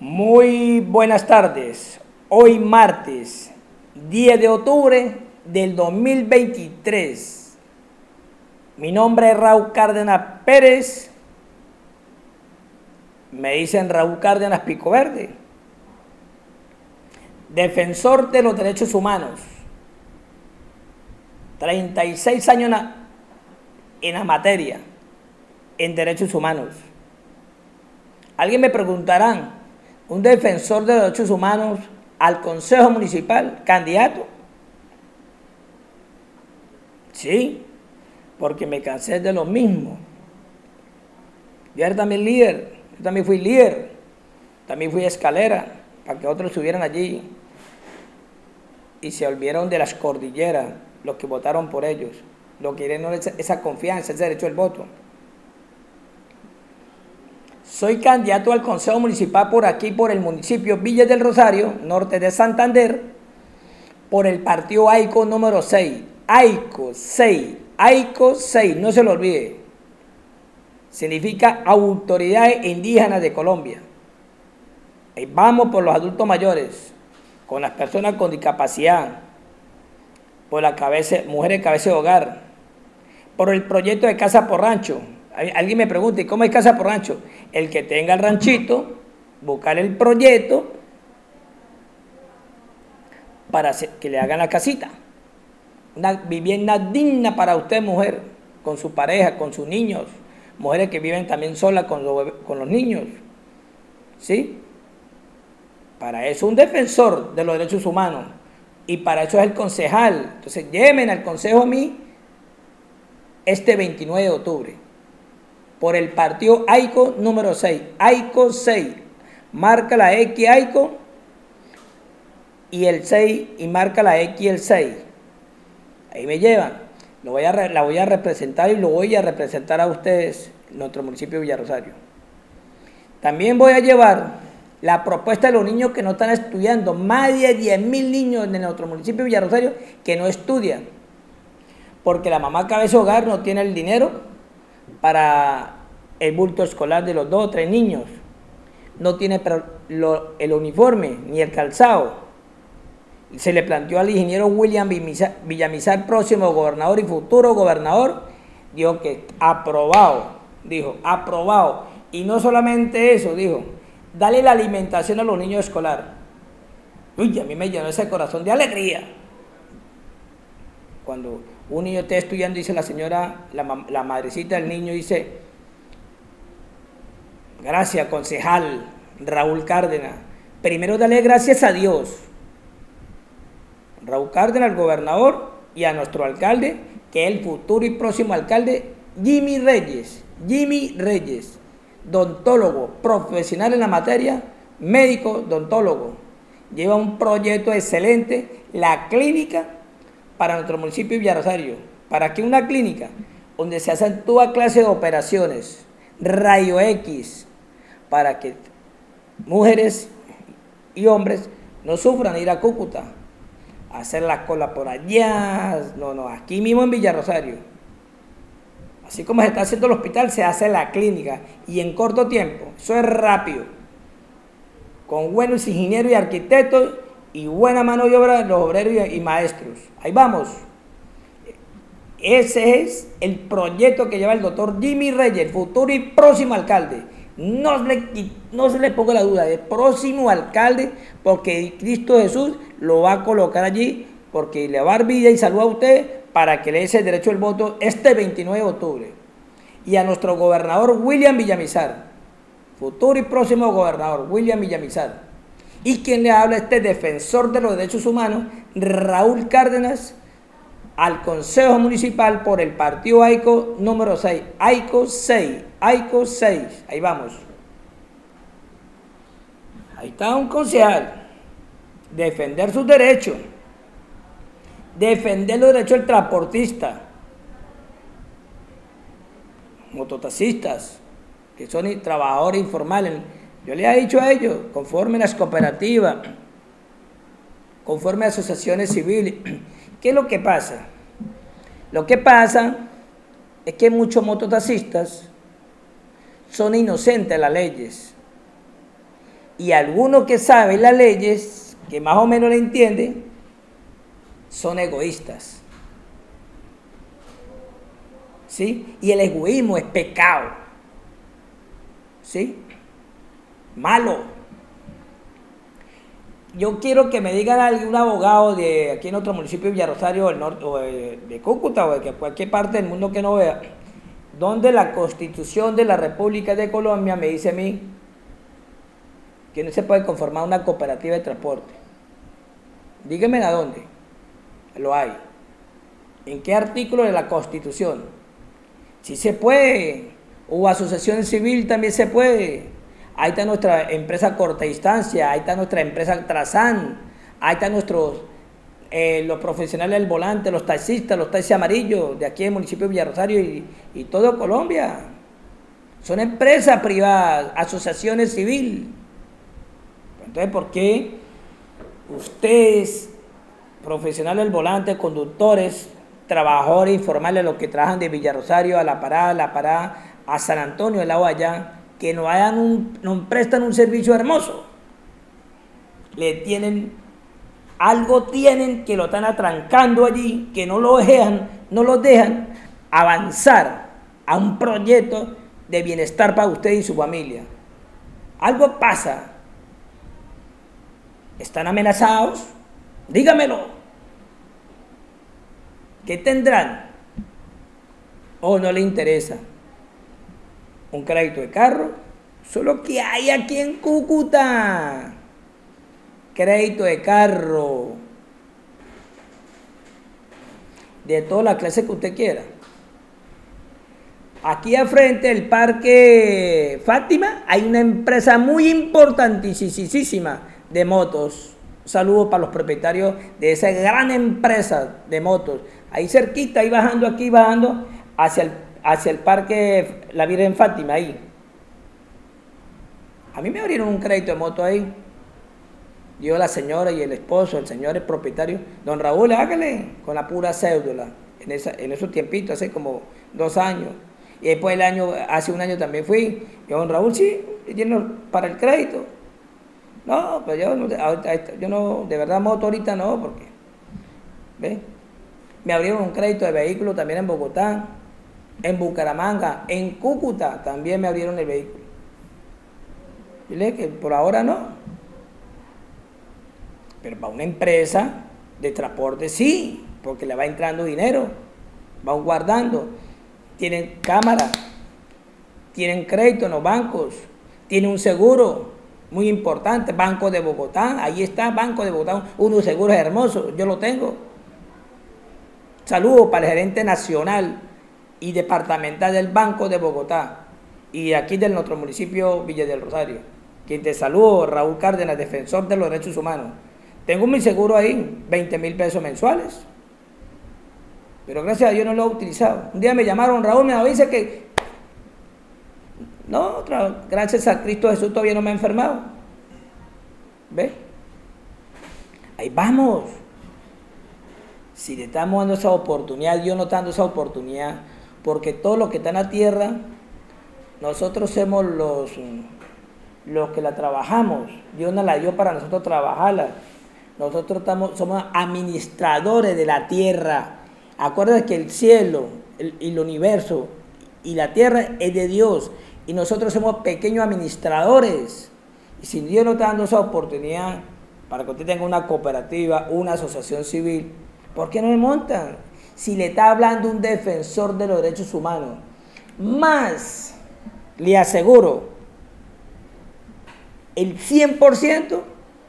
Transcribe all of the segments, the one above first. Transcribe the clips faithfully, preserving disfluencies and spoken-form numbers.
Muy buenas tardes. Hoy martes, diez de octubre del dos mil veintitrés. Mi nombre es Raúl Cárdenas Pérez. Me dicen Raúl Cárdenas Pico Verde. Defensor de los derechos humanos. treinta y seis años en la, en la materia, en derechos humanos. Alguien me preguntará, ¿un defensor de los derechos humanos al Consejo Municipal, candidato? Sí, porque me cansé de lo mismo. Yo era también líder, yo también fui líder, también fui escalera, para que otros estuvieran allí y se olvidaron de las cordilleras, los que votaron por ellos, los que quieren esa, esa confianza, ese derecho al voto. Soy candidato al Consejo Municipal por aquí, por el municipio Villas del Rosario, norte de Santander, por el partido AICO número seis. AICO seis, AICO seis, no se lo olvide. Significa Autoridades Indígenas de Colombia. Ahí vamos por los adultos mayores, con las personas con discapacidad, por la cabeza, mujeres de cabeza de hogar, por el proyecto de Casa por Rancho. Alguien me pregunta, ¿y cómo es Casa por Rancho? El que tenga el ranchito, buscar el proyecto para que le hagan la casita. Una vivienda digna para usted, mujer, con su pareja, con sus niños. Mujeres que viven también solas con los, con los niños. ¿Sí? Para eso un defensor de los derechos humanos. Y para eso es el concejal. Entonces, llévenme al consejo a mí este veintinueve de octubre. Por el partido AICO número seis. AICO seis. Marca la X AICO y el seis y marca la X y el seis. Ahí me llevan. Lo voy a, la voy a representar y lo voy a representar a ustedes en nuestro municipio de Villarrosario. También voy a llevar la propuesta de los niños que no están estudiando. Más de diez mil niños en nuestro municipio de Villarrosario que no estudian. Porque la mamá cabeza de hogar no tiene el dinero para el bulto escolar de los dos o tres niños. No tiene el uniforme ni el calzado. Se le planteó al ingeniero William Villamizar, próximo gobernador y futuro gobernador, dijo que aprobado, dijo, aprobado. Y no solamente eso, dijo, dale la alimentación a los niños escolares. Uy, a mí me llenó ese corazón de alegría. Cuando un niño está estudiando, dice la señora, la, la madrecita del niño, dice, gracias, concejal Raúl Cárdenas. Primero dale gracias a Dios, Raúl Cárdenas, al gobernador, y a nuestro alcalde, que es el futuro y próximo alcalde, Jimmy Reyes. Jimmy Reyes, odontólogo, profesional en la materia, médico, odontólogo. Lleva un proyecto excelente, la clínica para nuestro municipio de Villarrosario. ¿Para qué una clínica? Donde se hacen toda clase de operaciones, rayo X, para que mujeres y hombres no sufran ir a Cúcuta, hacer la cola por allá. No, no, aquí mismo en Villarrosario. Así como se está haciendo el hospital, se hace la clínica, y en corto tiempo. Eso es rápido, con buenos ingenieros y arquitectos y buena mano de obra de los obreros y maestros. Ahí vamos. Ese es el proyecto que lleva el doctor Jimmy Reyes, futuro y próximo alcalde. No, le, no se le ponga la duda, el próximo alcalde, porque Cristo Jesús lo va a colocar allí, porque le va a dar vida y salud a usted para que le dé ese derecho al voto este veintinueve de octubre. Y a nuestro gobernador William Villamizar, futuro y próximo gobernador William Villamizar. Y quien le habla, este defensor de los derechos humanos, Raúl Cárdenas, al Consejo Municipal por el partido AICO número seis. AICO seis. AICO seis. Ahí vamos. Ahí está un concejal. Defender sus derechos. Defender los derechos del transportista. Mototaxistas, que son trabajadores informales. Yo les he dicho a ellos, conforme a las cooperativas, conforme a asociaciones civiles. ¿Qué es lo que pasa? Lo que pasa es que muchos mototaxistas son inocentes de las leyes. Y algunos que saben las leyes, que más o menos le entienden, son egoístas. ¿Sí? Y el egoísmo es pecado. ¿Sí? Malo. Yo quiero que me digan algún abogado de aquí en otro municipio de Villarosario del norte, o de, de Cúcuta, o de cualquier parte del mundo que no vea, donde la Constitución de la República de Colombia me dice a mí que no se puede conformar una cooperativa de transporte. Díganme a dónde lo hay. ¿En qué artículo de la Constitución? Si se puede, o asociación civil también se puede. Ahí está nuestra empresa Corta Distancia, ahí está nuestra empresa Trazán, ahí están nuestros, eh, los profesionales del volante, los taxistas, los taxis amarillos de aquí del municipio de Villarosario y, y todo Colombia. Son empresas privadas, asociaciones civiles. Entonces, ¿por qué ustedes, profesionales del volante, conductores, trabajadores informales, los que trabajan de Villarosario a La Parada, La Parada a San Antonio, el agua allá, que nos, hagan un, nos prestan un servicio hermoso? Le tienen, algo tienen que lo están atrancando allí, que no lo dejan, no los dejan avanzar a un proyecto de bienestar para usted y su familia. Algo pasa. ¿Están amenazados? Dígamelo. ¿Qué tendrán? ¿O no le interesa? Un crédito de carro, solo que hay aquí en Cúcuta. Crédito de carro. De toda la clase que usted quiera. Aquí al frente del Parque Fátima hay una empresa muy importantísima de motos. Un saludo para los propietarios de esa gran empresa de motos. Ahí cerquita, ahí bajando, aquí bajando hacia el, hacia el Parque La Virgen Fátima, ahí. A mí me abrieron un crédito de moto ahí. Yo, la señora y el esposo, el señor, el propietario, don Raúl, hágale con la pura cédula. En, esa, en esos tiempitos, hace como dos años. Y después el año, hace un año también fui. Y don Raúl, sí, para el crédito. No, pero yo no, yo no, de verdad moto ahorita no, porque, ¿ves? Me abrieron un crédito de vehículo también en Bogotá, en Bucaramanga, en Cúcuta también me abrieron el vehículo. Dile que por ahora no. Pero para una empresa de transporte sí, porque le va entrando dinero, van guardando, tienen cámara, tienen crédito en los bancos, tienen un seguro muy importante, Banco de Bogotá, ahí está, Banco de Bogotá, unos seguros hermosos, yo lo tengo. Saludos para el gerente nacional y departamental del Banco de Bogotá y aquí de nuestro municipio Villa del Rosario. Quien te saludo, Raúl Cárdenas, defensor de los derechos humanos. Tengo mi seguro ahí, veinte mil pesos mensuales. Pero gracias a Dios no lo he utilizado. Un día me llamaron, Raúl, me avisa que no, gracias a Cristo Jesús todavía no me ha enfermado. ¿Ves? Ahí vamos. Si le estamos dando esa oportunidad, Dios nos está dando esa oportunidad, porque todos los que están en la tierra, nosotros somos los, los que la trabajamos. Dios nos la dio para nosotros trabajarla. Nosotros estamos, somos administradores de la tierra. Acuérdate que el cielo, el, el universo y la tierra es de Dios. Y nosotros somos pequeños administradores. Y si Dios nos está dando esa oportunidad para que usted tenga una cooperativa, una asociación civil, ¿por qué no le montan? Si le está hablando un defensor de los derechos humanos, más le aseguro el cien por ciento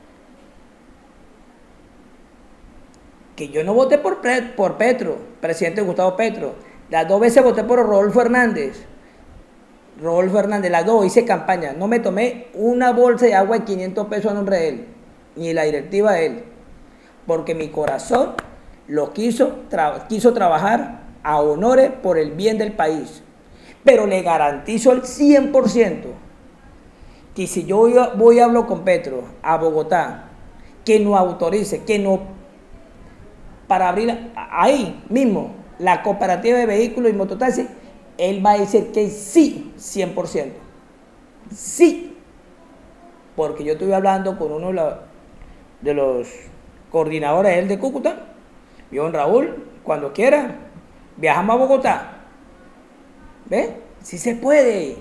que yo no voté por, por Petro, presidente Gustavo Petro. Las dos veces voté por Rodolfo Hernández. Rodolfo Hernández, las dos hice campaña. No me tomé una bolsa de agua de quinientos pesos a nombre de él, ni la directiva de él. Porque mi corazón lo quiso, tra quiso trabajar a honores por el bien del país. Pero le garantizo al cien por ciento que si yo voy a, voy a hablar con Petro a Bogotá, que nos autorice, que no, para abrir ahí mismo la cooperativa de vehículos y mototaxis, él va a decir que sí, cien por ciento. Sí. porque yo estuve hablando con uno de los, de los coordinadores él de Cúcuta, y don Raúl, cuando quiera, viajamos a Bogotá. ¿Ve? Sí se puede.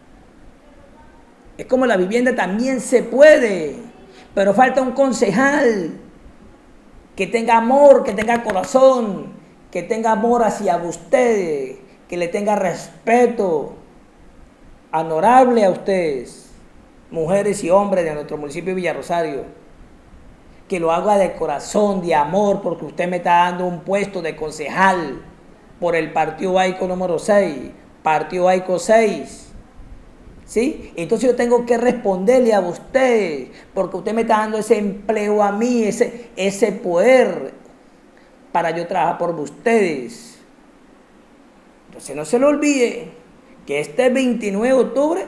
Es como la vivienda, también se puede, pero falta un concejal que tenga amor, que tenga corazón, que tenga amor hacia ustedes, que le tenga respeto, honorable a ustedes, mujeres y hombres de nuestro municipio de Villarrosario, que lo haga de corazón, de amor, porque usted me está dando un puesto de concejal por el partido Aico número seis, partido Aico seis. ¿Sí? Entonces yo tengo que responderle a usted, porque usted me está dando ese empleo a mí, ese, ese poder para yo trabajar por ustedes. Entonces no se le olvide que este veintinueve de octubre,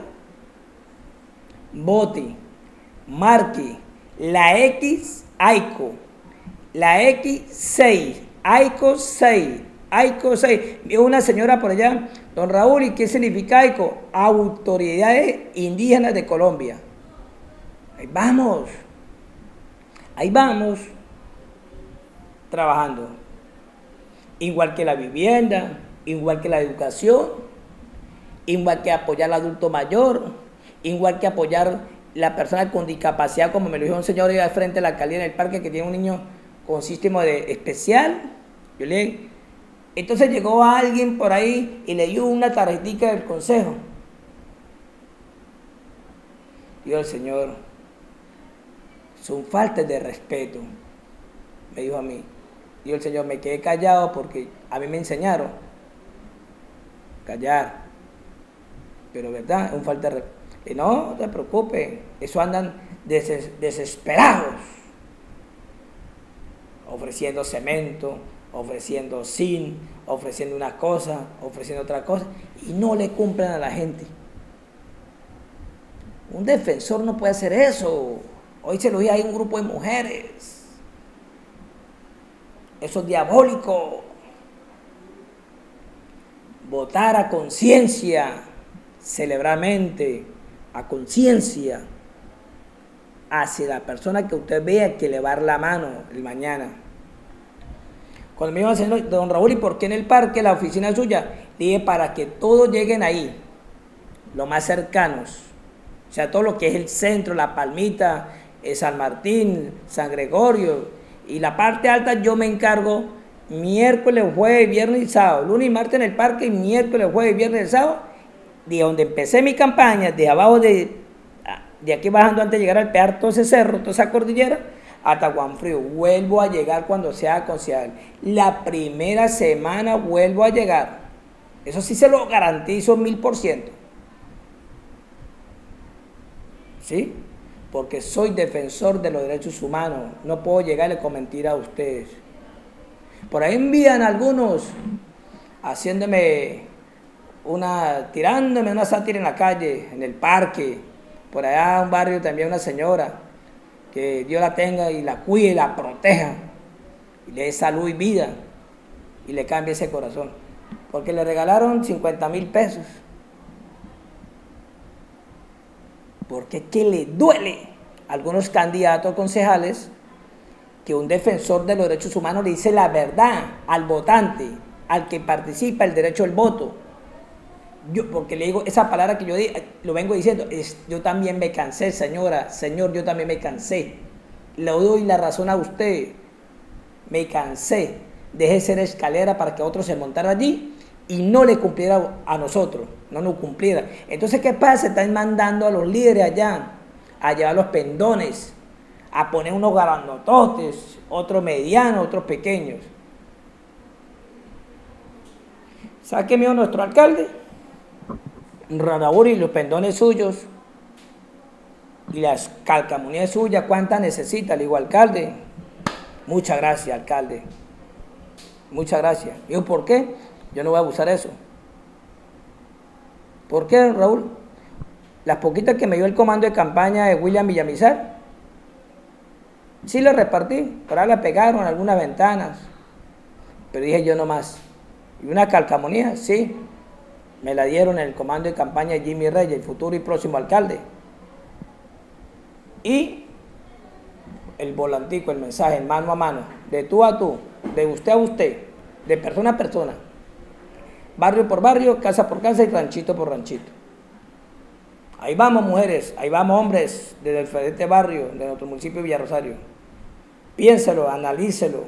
vote, marque la X Aico, la X seis, Aico seis, Aico seis. Vio una señora por allá, don Raúl, ¿y qué significa Aico? Autoridades Indígenas de Colombia. Ahí vamos, ahí vamos, trabajando. Igual que la vivienda, igual que la educación, igual que apoyar al adulto mayor, igual que apoyar la persona con discapacidad, como me lo dijo un señor ahí al frente de la alcaldía en el parque, que tiene un niño con sístema de especial. Yo le Entonces llegó alguien por ahí y le dio una tarjetita del consejo. Dijo el señor, son faltas de respeto, me dijo a mí. Dijo el señor, me quedé callado porque a mí me enseñaron callar, pero verdad, es un falta de respeto. Y no, no te preocupes, eso andan des desesperados, ofreciendo cemento, ofreciendo zinc, ofreciendo una cosa, ofreciendo otra cosa, y no le cumplen a la gente. Un defensor no puede hacer eso. Hoy se lo vi a un grupo de mujeres. Eso es diabólico. Votar a conciencia, celebramente, a conciencia, hacia la persona que usted vea que le va a dar la mano el mañana. Cuando me iban a decir, don Raúl, ¿y por qué en el parque la oficina suya? Dije, para que todos lleguen ahí, los más cercanos. O sea, todo lo que es el centro, La Palmita, eh, San Martín, San Gregorio. Y la parte alta yo me encargo miércoles, jueves, viernes y sábado. Lunes y martes en el parque, y miércoles, jueves, viernes y sábado. De donde empecé mi campaña, de abajo de, de aquí bajando antes de llegar al pear todo ese cerro, toda esa cordillera, hasta Juanfrío. Vuelvo a llegar cuando sea concejal. La primera semana vuelvo a llegar. Eso sí se lo garantizo mil por ciento. ¿Sí? Porque soy defensor de los derechos humanos. No puedo llegarle con mentiras a ustedes. Por ahí envían algunos haciéndome una, tirándome una sátira en la calle, en el parque. Por allá en un barrio también una señora, que Dios la tenga y la cuide y la proteja, y le dé salud y vida, y le cambie ese corazón. Porque le regalaron cincuenta mil pesos. Porque es que le duele a algunos candidatos concejales que un defensor de los derechos humanos le dice la verdad al votante, al que participa el derecho al voto. Yo, porque le digo esa palabra que yo di, lo vengo diciendo, es, yo también me cansé, señora, señor, yo también me cansé. Le doy la razón a usted, me cansé. Dejé de ser escalera para que otros se montaran allí y no le cumpliera a nosotros, no nos cumpliera. Entonces, ¿qué pasa? Están mandando a los líderes allá a llevar los pendones, a poner unos grandototes, otros medianos, otros pequeños. ¿Sabe qué me dijo nuestro alcalde? Raúl, y los pendones suyos y las calcamonías suyas, ¿cuántas necesita? Le digo, alcalde, muchas gracias, alcalde, muchas gracias. Digo, ¿por qué? Yo no voy a abusar de eso. ¿Por qué, Raúl? Las poquitas que me dio el comando de campaña de William Villamizar, sí le repartí, por ahí la pegaron en algunas ventanas, pero dije yo no más. Y una calcamonía, sí, me la dieron en el comando de campaña de Jimmy Reyes, el futuro y próximo alcalde. Y el volantico, el mensaje, mano a mano, de tú a tú, de usted a usted, de persona a persona, barrio por barrio, casa por casa y ranchito por ranchito. Ahí vamos, mujeres, ahí vamos, hombres, desde diferentes barrios de nuestro municipio de Villarrosario. Piénselo, analícelo.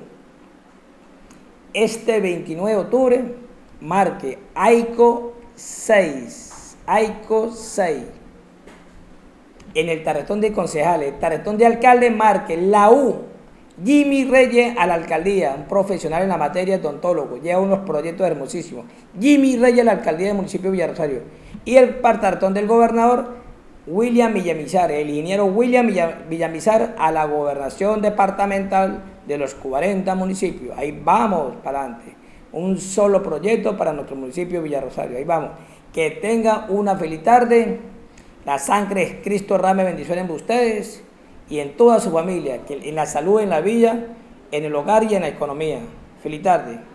Este veintinueve de octubre, marque AICO seis, AICO seis. En el tarretón de concejales, el tarretón de alcalde, marque la U. Jimmy Reyes a la alcaldía, un profesional en la materia, odontólogo, lleva unos proyectos hermosísimos. Jimmy Reyes a la alcaldía del municipio de Villarrosario. Y el tarretón del gobernador, William Villamizar, el ingeniero William Villamizar a la gobernación departamental de los cuarenta municipios. Ahí vamos para adelante. Un solo proyecto para nuestro municipio de Villarrosario. Ahí vamos. Que tengan una feliz tarde. La sangre es Cristo, rame bendiciones en ustedes y en toda su familia, que en la salud, en la vida, en el hogar y en la economía. Feliz tarde.